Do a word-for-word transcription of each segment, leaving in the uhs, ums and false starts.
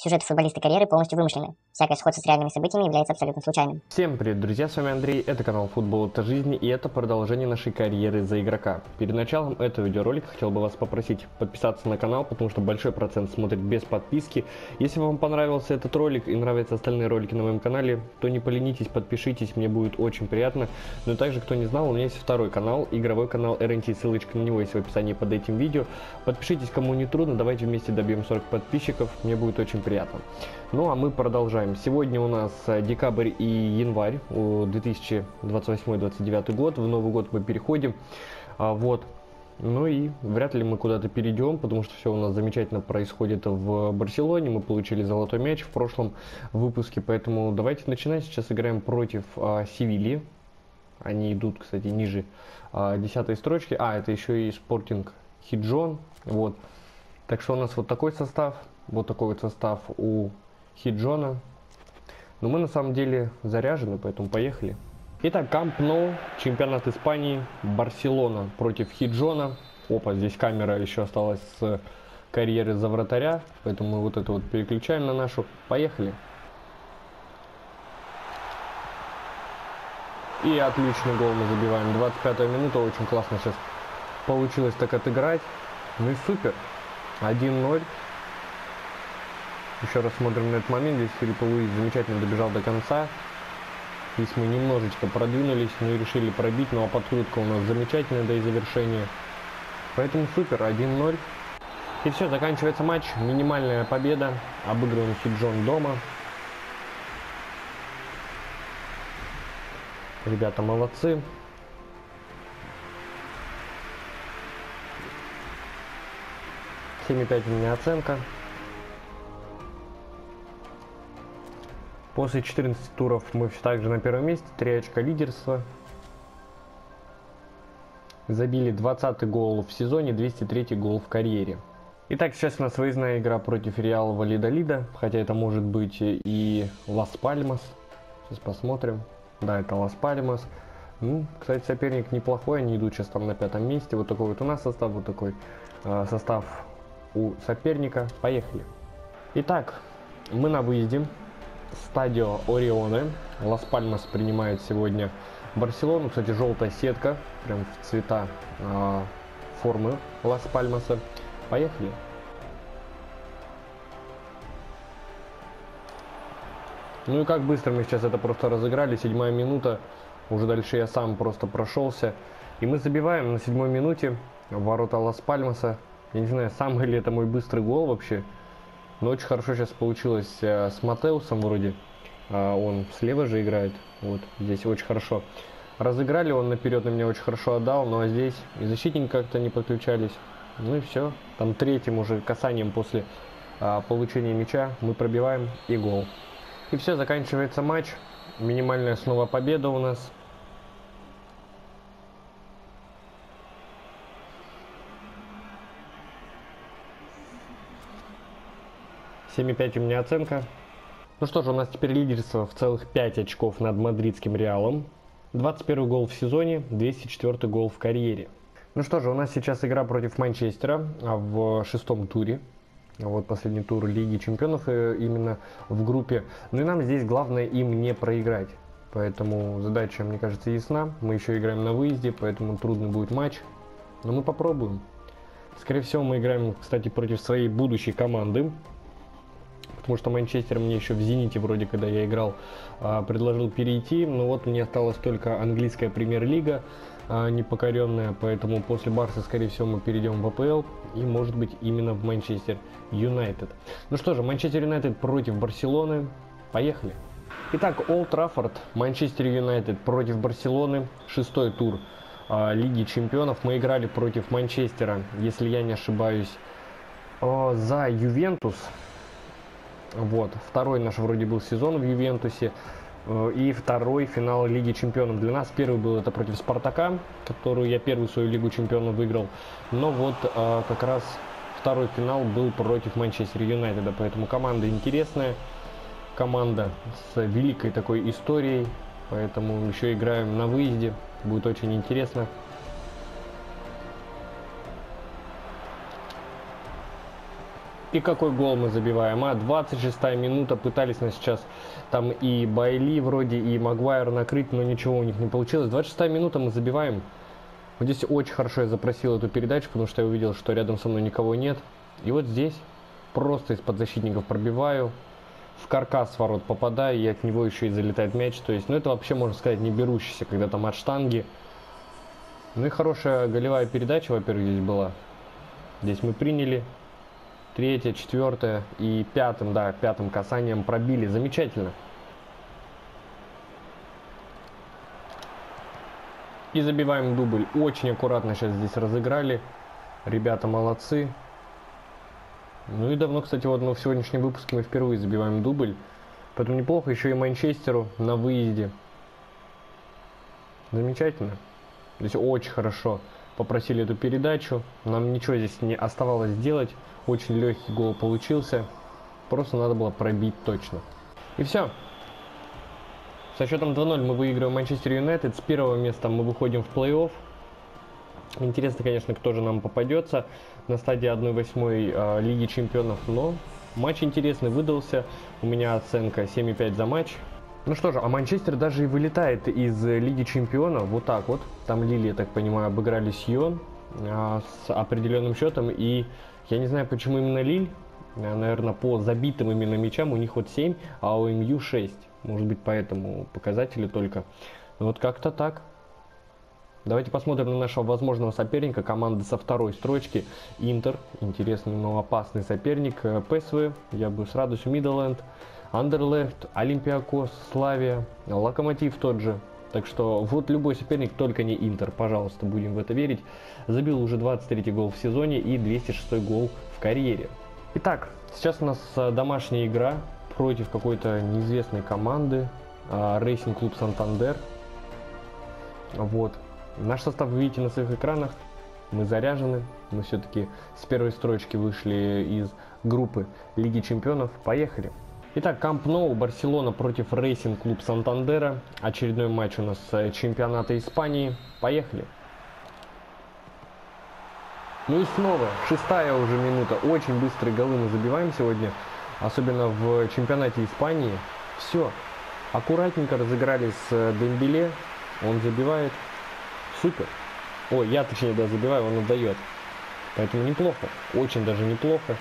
Сюжет футболиста карьеры полностью вымышленный. Всякое сходство с реальными событиями является абсолютно случайным. Всем привет, друзья, с вами Андрей, это канал Футбол это жизнь, и это продолжение нашей карьеры за игрока. Перед началом этого видеоролика хотел бы вас попросить подписаться на канал, потому что большой процент смотрит без подписки. Если вам понравился этот ролик и нравятся остальные ролики на моем канале, то не поленитесь, подпишитесь, мне будет очень приятно. Но также, кто не знал, у меня есть второй канал, игровой канал эр эн ти, ссылочка на него есть в описании под этим видео. Подпишитесь, кому не трудно, давайте вместе добьем сорок подписчиков, мне будет очень приятно. Ну а мы продолжаем. Сегодня у нас декабрь и январь, две тысячи двадцать восьмой — две тысячи двадцать девятый год, в Новый год мы переходим, а, вот. Ну и вряд ли мы куда-то перейдем, потому что все у нас замечательно происходит в Барселоне, мы получили золотой мяч в прошлом выпуске, поэтому давайте начинать. Сейчас играем против а, Севильи, они идут, кстати, ниже а, десятой строчки, а это еще и Спортинг Хиджон, вот. Так что у нас вот такой состав. Вот такой вот состав у Хиджона. Но мы на самом деле заряжены, поэтому поехали. Итак, Камп Ноу, чемпионат Испании, Барселона против Хиджона. Опа, здесь камера еще осталась с карьеры за вратаря, поэтому мы вот это вот переключаем на нашу. Поехали. И отличный гол мы забиваем. двадцать пятая минута, очень классно сейчас получилось так отыграть. Ну и супер. один ноль. Еще раз смотрим на этот момент. Здесь Филиппо Луис замечательно добежал до конца. Здесь мы немножечко продвинулись, но и решили пробить. Ну а подкрутка у нас замечательная до и завершения. Поэтому супер, один ноль. И все, заканчивается матч. Минимальная победа. Обыгрываем Хиджон дома. Ребята молодцы. семь и пять у меня оценка. После четырнадцати туров мы все так же на первом месте, три очка лидерства. Забили двадцатый гол в сезоне, двести третий гол в карьере. Итак, сейчас у нас выездная игра против Реал Вальядолида, хотя это может быть и Лас Пальмас. Сейчас посмотрим. Да, это Лас Пальмас. Ну, кстати, соперник неплохой, они идут сейчас там на пятом месте. Вот такой вот у нас состав, вот такой э, состав у соперника. Поехали. Итак, мы на выезде. Стадио Орионе. Лас Пальмас принимает сегодня Барселону. Кстати, желтая сетка, прям в цвета э, формы Лас Пальмаса. Поехали. Ну и как быстро мы сейчас это просто разыграли. Седьмая минута. Уже дальше я сам просто прошелся. И мы забиваем на седьмой минуте в ворота Лас Пальмаса. Я не знаю, самый ли это мой быстрый гол вообще. Но очень хорошо сейчас получилось э, с Матеусом вроде. Э, он слева же играет. Вот здесь очень хорошо разыграли. Он наперед на меня очень хорошо отдал. Ну а здесь и защитники как-то не подключались. Ну и все. Там третьим уже касанием после э, получения мяча мы пробиваем и гол. И все, заканчивается матч. Минимальная снова победа у нас. семь и пять у меня оценка. Ну что же, у нас теперь лидерство в целых пять очков над мадридским Реалом. двадцать первый гол в сезоне, двести четвёртый гол в карьере. Ну что же, у нас сейчас игра против Манчестера в шестом туре. Вот последний тур Лиги Чемпионов именно в группе. Ну и нам здесь главное им не проиграть. Поэтому задача, мне кажется, ясна. Мы еще играем на выезде, поэтому трудный будет матч. Но мы попробуем. Скорее всего, мы играем, кстати, против своей будущей команды. Потому что Манчестер мне еще в Зените, вроде, когда я играл, предложил перейти. Но вот мне осталась только английская премьер-лига непокоренная. Поэтому после Барса, скорее всего, мы перейдем в а пэ эл. И, может быть, именно в Манчестер Юнайтед. Ну что же, Манчестер Юнайтед против Барселоны. Поехали. Итак, Олд Траффорд, Манчестер Юнайтед против Барселоны. Шестой тур а, Лиги Чемпионов. Мы играли против Манчестера, если я не ошибаюсь, а, за Ювентус. Вот, второй наш вроде был сезон в Ювентусе. И второй финал Лиги Чемпионов для нас. Первый был это против Спартака, которую я первую свою Лигу Чемпионов выиграл. Но вот а, как раз второй финал был против Манчестер Юнайтеда. Поэтому команда интересная. Команда с великой такой историей. Поэтому еще играем на выезде. Будет очень интересно. И какой гол мы забиваем, а? двадцать шестая минута, пытались нас сейчас там и Байли вроде, и Магуайр накрыть, но ничего у них не получилось. двадцать шестая минута, мы забиваем. Вот здесь очень хорошо я запросил эту передачу, потому что я увидел, что рядом со мной никого нет. И вот здесь просто из-под защитников пробиваю, в каркас ворот попадаю, и от него еще и залетает мяч. То есть, ну это вообще, можно сказать, не берущийся, когда там от штанги. Ну и хорошая голевая передача, во-первых, здесь была. Здесь мы приняли. Третье, четвертое и пятым, да, пятым касанием пробили. Замечательно. И забиваем дубль. Очень аккуратно сейчас здесь разыграли. Ребята молодцы. Ну и давно, кстати, вот ну, в сегодняшнем выпуске мы впервые забиваем дубль. Поэтому неплохо. Еще и Манчестеру на выезде. Замечательно. Здесь очень хорошо попросили эту передачу. Нам ничего здесь не оставалось сделать. Очень легкий гол получился. Просто надо было пробить точно. И все. Со счетом два ноль мы выигрываем Манчестер Юнайтед. С первого места мы выходим в плей-офф. Интересно, конечно, кто же нам попадется на стадии одна восьмая э, Лиги Чемпионов. Но матч интересный выдался. У меня оценка семь и пять за матч. Ну что же, а Манчестер даже и вылетает из Лиги Чемпионов. Вот так вот. Там Лили, я так понимаю, обыграли Сион э, с определенным счетом. И я не знаю, почему именно Лиль. Наверное, по забитым именно мячам у них вот семь, а у МЮ шесть. Может быть, поэтому показатели только. Ну вот как-то так. Давайте посмотрим на нашего возможного соперника. Команда со второй строчки. Интер. Интересный, но опасный соперник. ПСВ. Я бы с радостью. Мидленд. Андерлехт. Олимпиакос. Славия. Локомотив тот же. Так что вот любой соперник, только не Интер. Пожалуйста, будем в это верить. Забил уже двадцать третий гол в сезоне и двести шестой гол в карьере. Итак, сейчас у нас домашняя игра против какой-то неизвестной команды. Racing Club Santander. Вот. Наш состав вы видите на своих экранах. Мы заряжены. Мы все-таки с первой строчки вышли из группы Лиги Чемпионов. Поехали. Итак, Камп Ноу, Барселона против Racing Club Сантандера. Очередной матч у нас чемпионата Испании. Поехали. Ну и снова, шестая уже минута. Очень быстрые голы мы забиваем сегодня. Особенно в чемпионате Испании. Все. Аккуратненько разыграли с Дембеле. Он забивает. Супер. Ой, я точнее, да, забиваю, он отдает. Поэтому неплохо. Очень даже неплохо.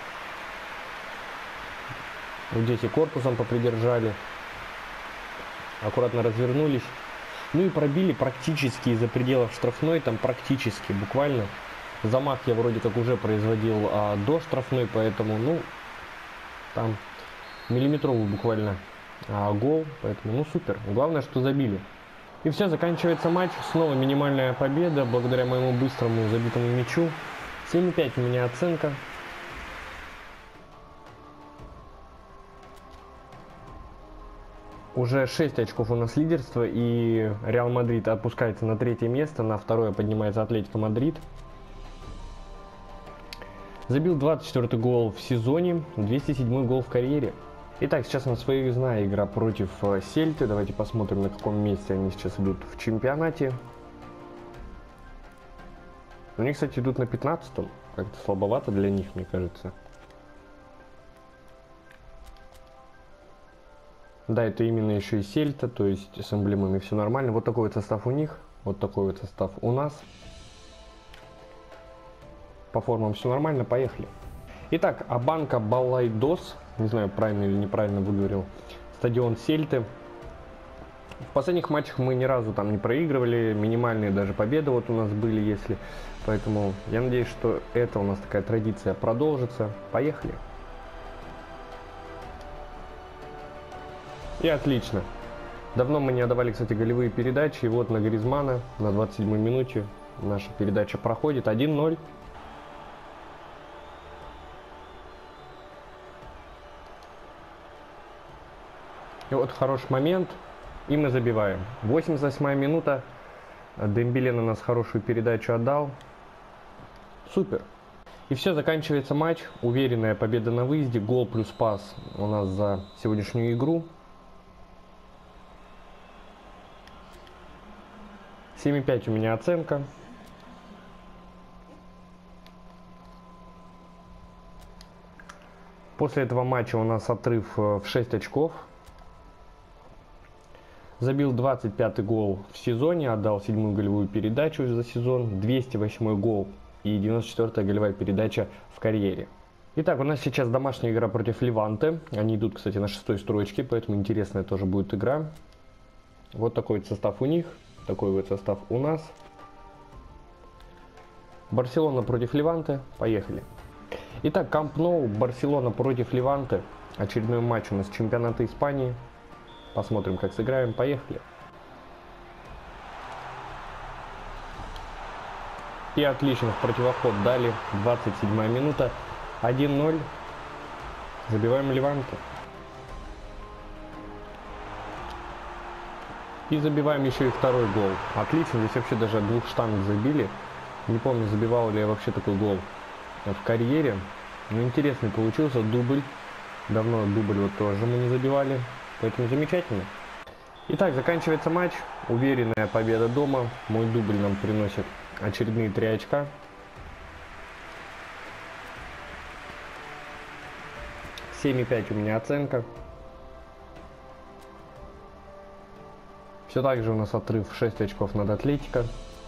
Вот здесь и корпусом попридержали. Аккуратно развернулись. Ну и пробили практически из-за пределов штрафной. Там практически, буквально. Замах я вроде как уже производил а, до штрафной. Поэтому, ну, там миллиметровый буквально а, гол. Поэтому, ну, супер. Главное, что забили. И все, заканчивается матч. Снова минимальная победа. Благодаря моему быстрому забитому мячу. семь и пять у меня оценка. Уже шесть очков у нас лидерства, и Реал Мадрид опускается на третье место, на второе поднимается Атлетико Мадрид. Забил двадцать четвёртый гол в сезоне, двести седьмой гол в карьере. Итак, сейчас у нас выездная игра против Сельты. Давайте посмотрим, на каком месте они сейчас идут в чемпионате. Они, кстати, идут на пятнадцатом. Как-то слабовато для них, мне кажется. Да, это именно еще и Сельта, то есть с эмблемами все нормально. Вот такой вот состав у них, вот такой вот состав у нас. По формам все нормально, поехали. Итак, Абанка Балайдос, не знаю, правильно или неправильно выговорил, стадион Сельты. В последних матчах мы ни разу там не проигрывали, минимальные даже победы вот у нас были, если. Поэтому я надеюсь, что это у нас такая традиция продолжится. Поехали. И отлично. Давно мы не отдавали, кстати, голевые передачи. И вот на Гризмана на двадцать седьмой минуте наша передача проходит. один ноль. И вот хороший момент. И мы забиваем. восемьдесят восьмая минута. Дембеле на нас хорошую передачу отдал. Супер. И все, заканчивается матч. Уверенная победа на выезде. Гол плюс пас у нас за сегодняшнюю игру. семь и пять у меня оценка. После этого матча у нас отрыв в шесть очков. Забил двадцать пятый гол в сезоне, отдал седьмую голевую передачу за сезон, двести восьмой гол и девяносто четвёртая голевая передача в карьере. Итак, у нас сейчас домашняя игра против Леванте. Они идут, кстати, на шестой строчке, поэтому интересная тоже будет игра. Вот такой вот состав у них, такой вот состав у нас. Барселона против Леванте. Поехали. Итак, Камп Ноу, Барселона против Леванте. Очередной матч у нас чемпионата Испании. Посмотрим, как сыграем. Поехали. И отлично в противоход дали. двадцать седьмая минута. один ноль. Забиваем Леванте. И забиваем еще и второй гол. Отлично. Здесь вообще даже от двух штанг забили. Не помню, забивал ли я вообще такой гол в карьере. Но интересный получился дубль. Давно дубль вот тоже мы не забивали. Поэтому замечательно. Итак, заканчивается матч. Уверенная победа дома. Мой дубль нам приносит очередные три очка. семь и пять у меня оценка. Все так же у нас отрыв шесть очков над Атлетико.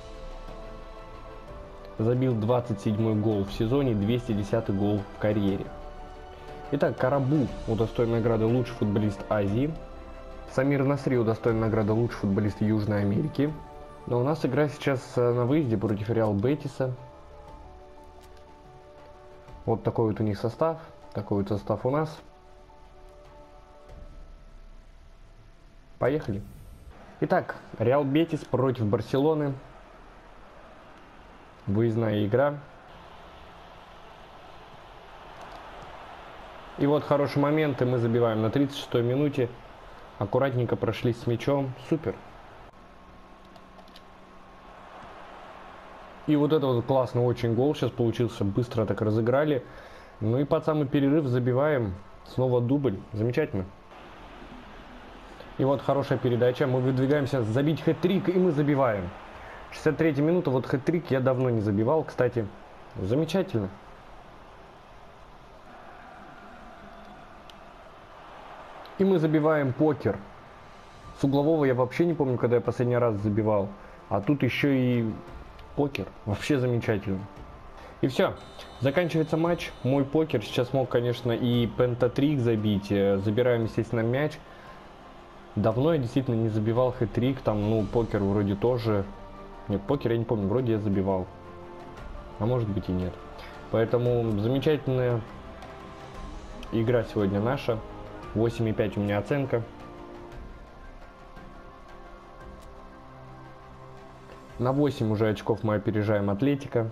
Забил двадцать седьмой гол в сезоне, двести десятый гол в карьере. Итак, Карабу удостоен награды лучший футболист Азии. Самир Насри удостоен награды лучший футболист Южной Америки. Но у нас игра сейчас на выезде против Реал Бетиса. Вот такой вот у них состав. Такой вот состав у нас. Поехали. Итак, Реал Бетис против Барселоны. Выездная игра. И вот хороший момент, и мы забиваем на тридцать шестой минуте. Аккуратненько прошли с мячом. Супер. И вот это вот классный очень гол сейчас получился. Быстро так разыграли. Ну и под самый перерыв забиваем. Снова дубль. Замечательно. И вот хорошая передача. Мы выдвигаемся забить хэт-трик, и мы забиваем. шестьдесят третья минута. Вот хэт-трик я давно не забивал, кстати. Замечательно. И мы забиваем покер. С углового я вообще не помню, когда я последний раз забивал. А тут еще и покер. Вообще замечательно. И все. Заканчивается матч. Мой покер. Сейчас мог, конечно, и пентатрик забить. Забираем, естественно, мяч. Давно я действительно не забивал хэт-трик. Там, ну, покер вроде тоже. Нет, покер я не помню. Вроде я забивал. А может быть и нет. Поэтому замечательная игра сегодня наша. восемь и пять у меня оценка. На восемь уже очков мы опережаем Атлетико.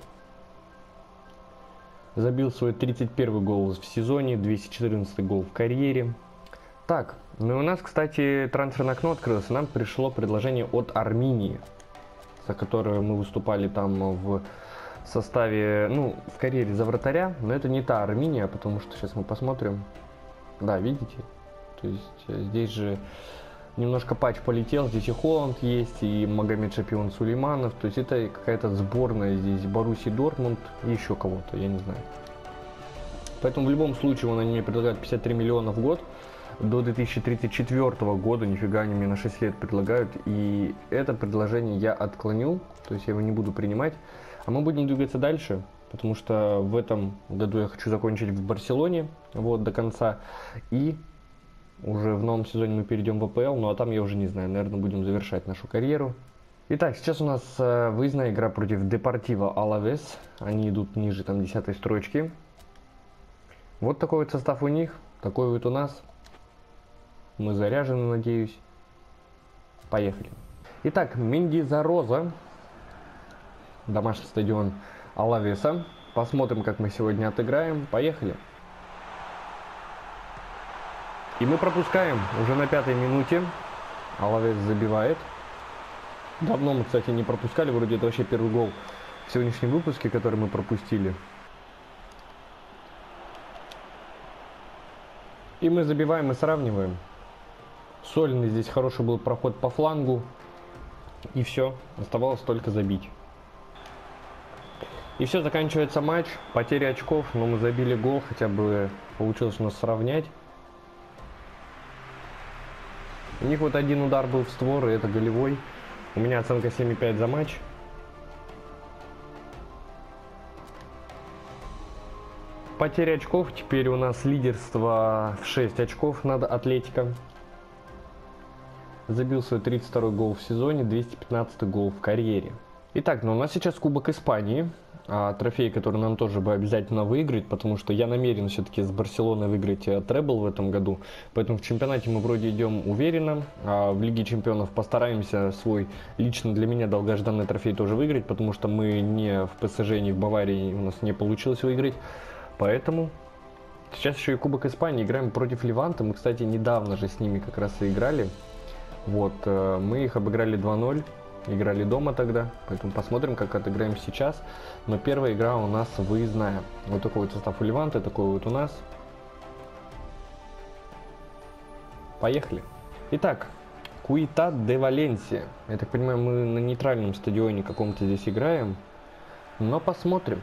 Забил свой тридцать первый гол в сезоне, двести четырнадцатый гол в карьере. Так, ну и у нас, кстати, трансферное окно открылось. Нам пришло предложение от Арминии, за которое мы выступали там в составе, ну, в карьере за вратаря. Но это не та Арминия, потому что сейчас мы посмотрим. Да, видите? То есть здесь же немножко патч полетел. Здесь и Холланд есть, и Магомед Шапион Сулейманов. То есть это какая-то сборная здесь Боруссии Дортмунд и еще кого-то, я не знаю. Поэтому в любом случае он они мне предлагают пятьдесят три миллиона в год. До две тысячи тридцать четвёртого года, нифига они мне на шесть лет предлагают. И это предложение я отклонил, то есть я его не буду принимать. А мы будем двигаться дальше. Потому что в этом году я хочу закончить в Барселоне вот до конца. И уже в новом сезоне мы перейдем в АПЛ. Ну а там я уже не знаю, наверное, будем завершать нашу карьеру. Итак, сейчас у нас э, выездная игра против Депортиво Алавес. Они идут ниже там десятой строчки. Вот такой вот состав у них. Такой вот у нас. Мы заряжены, надеюсь. Поехали. Итак, Мендизороза. Домашний стадион Алавеса. Посмотрим, как мы сегодня отыграем. Поехали. И мы пропускаем уже на пятой минуте. Алавес забивает. Давно мы, кстати, не пропускали. Вроде это вообще первый гол в сегодняшнем выпуске, который мы пропустили. И мы забиваем и сравниваем. Сольный здесь хороший был проход по флангу. И все. Оставалось только забить. И все, заканчивается матч. Потеря очков, но мы забили гол, хотя бы получилось у нас сравнять. У них вот один удар был в створ, и это голевой. У меня оценка семь и пять за матч. Потеря очков. Теперь у нас лидерство в шесть очков над Атлетико. Забил свой тридцать второй гол в сезоне, двести пятнадцатый гол в карьере. Итак, ну у нас сейчас Кубок Испании. А, трофей, который нам тоже бы обязательно выиграть, потому что я намерен все-таки с Барселоной выиграть требл в этом году. Поэтому в чемпионате мы вроде идем уверенно. А в Лиге Чемпионов постараемся свой лично для меня долгожданный трофей тоже выиграть, потому что мы не в ПСЖ, не в Баварии, у нас не получилось выиграть. Поэтому сейчас еще и Кубок Испании, играем против Леванта. Мы, кстати, недавно же с ними как раз и играли. Вот, мы их обыграли два ноль, играли дома тогда, поэтому посмотрим, как отыграем сейчас. Но первая игра у нас выездная. Вот такой вот состав у Леванта, такой вот у нас. Поехали. Итак, Куитад де Валенсия. Я так понимаю, мы на нейтральном стадионе каком-то здесь играем. Но посмотрим.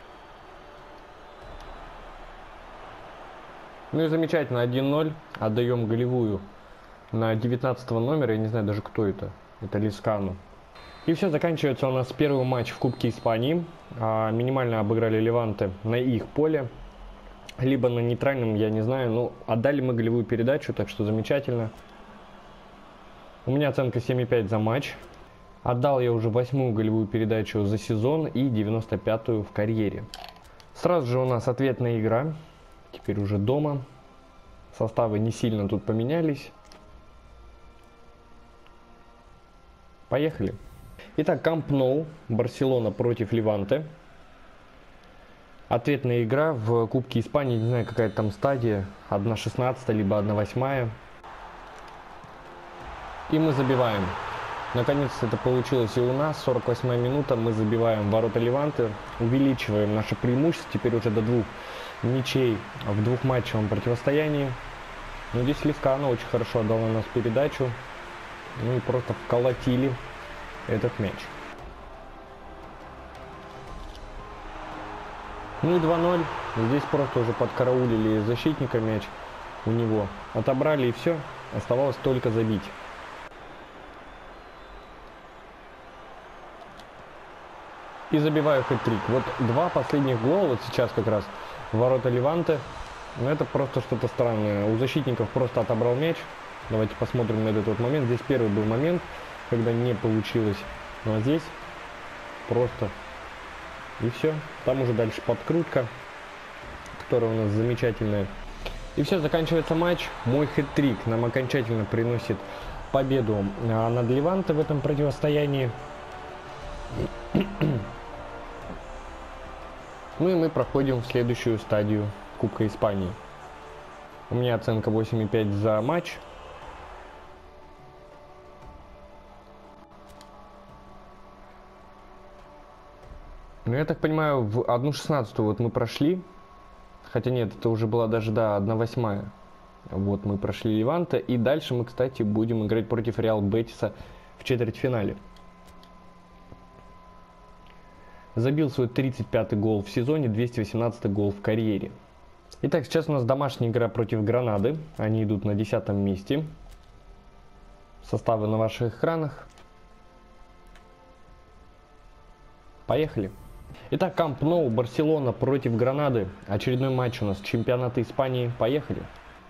Ну и замечательно, один ноль. Отдаем голевую на девятнадцатого номера. Я не знаю даже, кто это. Это Лискану. И все, заканчивается у нас первый матч в Кубке Испании. А, минимально обыграли Леванте на их поле. Либо на нейтральном, я не знаю. Ну, отдали мы голевую передачу, так что замечательно. У меня оценка семь и пять за матч. Отдал я уже восьмую голевую передачу за сезон и девяносто пятую в карьере. Сразу же у нас ответная игра. Теперь уже дома. Составы не сильно тут поменялись. Поехали. Итак, Камп Ноу, Барселона против Леванте. Ответная игра в Кубке Испании, не знаю, какая там стадия, одна шестнадцатая, либо одна восьмая. И мы забиваем. Наконец-то это получилось и у нас. сорок восьмая минута, мы забиваем ворота Леванте, увеличиваем наше преимущество, теперь уже до двух ничей в двухматчевом противостоянии. Но здесь Лискано очень хорошо отдал на нас передачу. Ну и просто вколотили этот мяч. Ну и два ноль. Здесь просто уже подкараулили защитника мяч у него. Отобрали и все. Оставалось только забить. И забиваю хэт-трик. Вот два последних гола, вот сейчас как раз в ворота Леванте. Но это просто что-то странное. У защитников просто отобрал мяч. Давайте посмотрим на этот вот момент. Здесь первый был момент, когда не получилось. Ну а здесь просто и все. Там уже дальше подкрутка, которая у нас замечательная. И все, заканчивается матч. Мой хэт-трик нам окончательно приносит победу над Леванте в этом противостоянии. Ну и мы проходим в следующую стадию Кубка Испании. У меня оценка восемь и пять за матч. Ну, я так понимаю, в одну шестнадцатую вот мы прошли. Хотя нет, это уже была даже, да, одна восьмая. Вот мы прошли Леванте. И дальше мы, кстати, будем играть против Реал Бетиса в четвертьфинале. Забил свой тридцать пятый гол в сезоне, двести восемнадцатый гол в карьере. Итак, сейчас у нас домашняя игра против Гранады. Они идут на десятом месте. Составы на ваших экранах. Поехали. Итак, Камп Ноу, Барселона против Гранады. Очередной матч у нас чемпионата Испании. Поехали.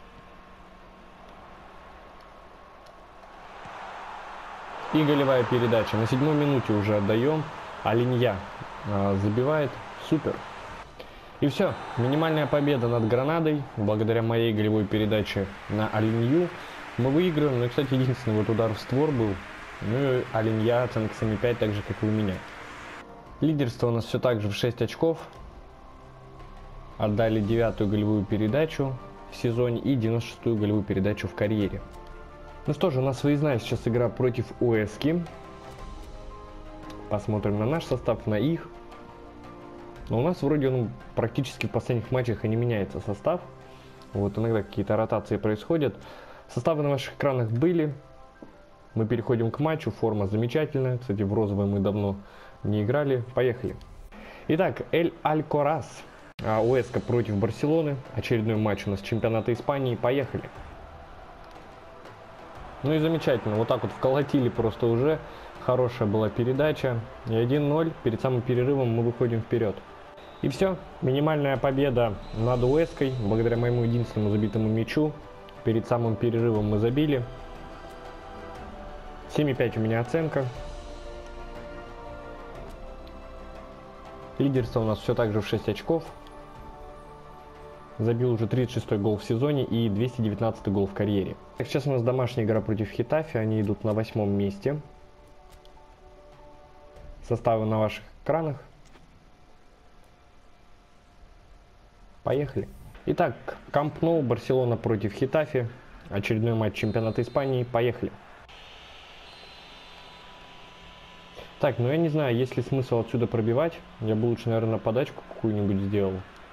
И голевая передача. На седьмой минуте уже отдаем. Алинья э, забивает. Супер. И все. Минимальная победа над Гранадой. Благодаря моей голевой передаче на Алинью мы выигрываем. Ну и, кстати, единственный вот удар в створ был. Ну и Алинья оценка семь и пять, так же, как и у меня. Лидерство у нас все так же в шесть очков. Отдали девятую голевую передачу в сезоне и девяносто шестую голевую передачу в карьере. Ну что же, у нас выездная сейчас игра против Уэски. Посмотрим на наш состав, на их. Но у нас вроде ну, практически в последних матчах и не меняется состав. Вот иногда какие-то ротации происходят. Составы на ваших экранах были. Мы переходим к матчу. Форма замечательная. Кстати, в розовой мы давно не играли. Поехали. Итак, Эль Алькораз. УЭСКО против Барселоны. Очередной матч у нас чемпионата Испании. Поехали. Ну и замечательно. Вот так вот вколотили просто уже. Хорошая была передача. И один ноль. Перед самым перерывом мы выходим вперед. И все. Минимальная победа над УЭСКой. Благодаря моему единственному забитому мячу. Перед самым перерывом мы забили. семь и пять у меня оценка. Лидерство у нас все так же в шесть очков. Забил уже тридцать шестой гол в сезоне и двести девятнадцатый гол в карьере. Сейчас у нас домашняя игра против Хетафи. Они идут на восьмом месте. Составы на ваших экранах. Поехали. Итак, Камп Ноу, Барселона против Хетафи. Очередной матч чемпионата Испании. Поехали. Так, ну я не знаю, есть ли смысл отсюда пробивать. Я бы лучше, наверное, подачку какую-нибудь сделал.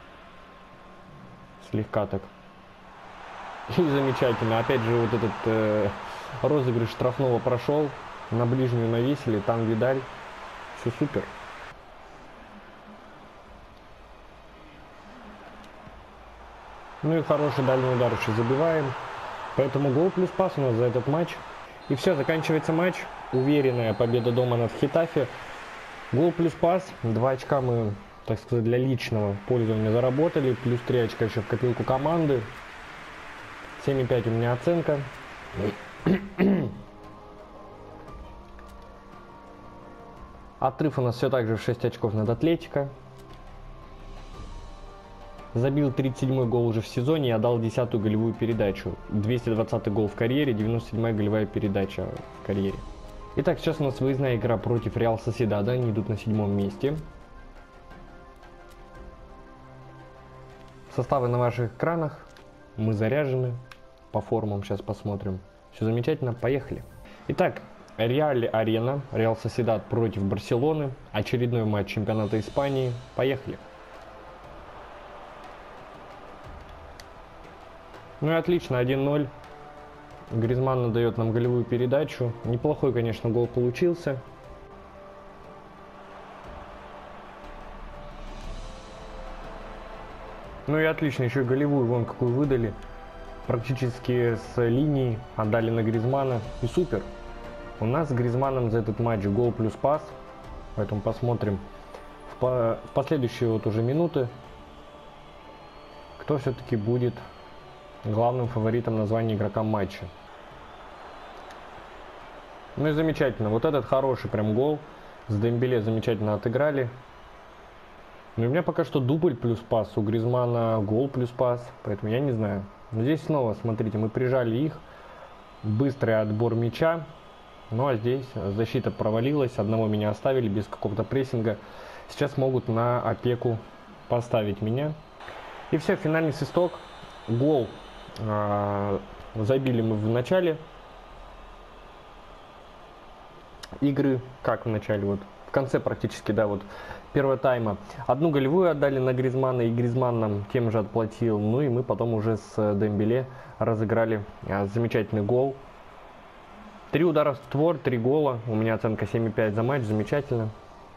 Слегка так. И замечательно. Опять же, вот этот э, розыгрыш штрафного прошел. На ближнюю навесили. Там Видаль. Все супер. Ну и хороший дальний удар еще забиваем. Поэтому гол плюс пас у нас за этот матч. И все, заканчивается матч. Уверенная победа дома над Хетафи. Гол плюс пас. Два очка мы, так сказать, для личного пользования заработали. Плюс три очка еще в копилку команды. семь и пять у меня оценка. Отрыв у нас все так же в шесть очков над Атлетико. Забил тридцать седьмой гол уже в сезоне и отдал десятую голевую передачу. двести двадцатый гол в карьере, девяносто седьмая голевая передача в карьере. Итак, сейчас у нас выездная игра против Реал Соседада. Они идут на седьмом месте. Составы на ваших экранах. Мы заряжены. По формам сейчас посмотрим. Все замечательно. Поехали. Итак, Реаль Арена. Реал Соседад против Барселоны. Очередной матч чемпионата Испании. Поехали. Ну и отлично, один ноль. Гризманн дает нам голевую передачу. Неплохой, конечно, гол получился. Ну и отлично, еще и голевую вон какую выдали. Практически с линии отдали на Гризманна. И супер. У нас с Гризманном за этот матч гол плюс пас. Поэтому посмотрим в, по в последующие вот уже минуты, кто все-таки будет главным фаворитом названия игрока матча. Ну и замечательно. Вот этот хороший прям гол. С Дембеле замечательно отыграли. Но у меня пока что дубль плюс пас. У Гризманна гол плюс пас. Поэтому я не знаю. Но здесь снова, смотрите, мы прижали их. Быстрый отбор мяча. Ну а здесь защита провалилась. Одного меня оставили без какого-то прессинга. Сейчас могут на опеку поставить меня. И все, финальный свисток. Гол э, забили мы в начале игры. Как в начале? Вот в конце практически, да, вот первого тайма. Одну голевую отдали на Гризманна, и Гризманн нам тем же отплатил. Ну и мы потом уже с Дембеле разыграли э, замечательный гол. Три удара в створ, три гола. У меня оценка семь и пять за матч. Замечательно.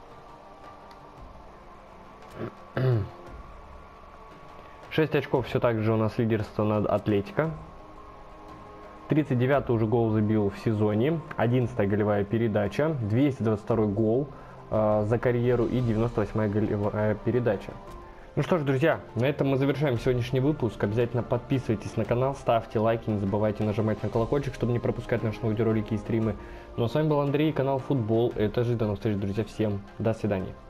шесть очков все так же у нас лидерство над Атлетико. тридцать девятый уже гол забил в сезоне. одиннадцатая голевая передача. двести двадцать второй гол э, за карьеру и девяносто восьмая голевая передача. Ну что ж, друзья, на этом мы завершаем сегодняшний выпуск. Обязательно подписывайтесь на канал, ставьте лайки, не забывайте нажимать на колокольчик, чтобы не пропускать наши видеоролики и стримы. Ну а с вами был Андрей, канал Футбол. Это же до новых встреч, друзья. Всем до свидания.